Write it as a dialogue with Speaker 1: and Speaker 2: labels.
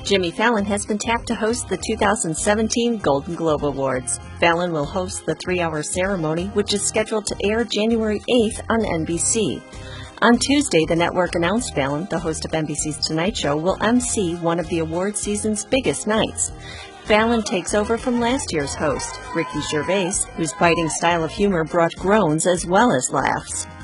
Speaker 1: Jimmy Fallon has been tapped to host the 2017 Golden Globe Awards. Fallon will host the 3-hour ceremony, which is scheduled to air January 8th on NBC. On Tuesday, the network announced Fallon, the host of NBC's Tonight Show, will MC one of the award season's biggest nights. Fallon takes over from last year's host, Ricky Gervais, whose biting style of humor brought groans as well as laughs.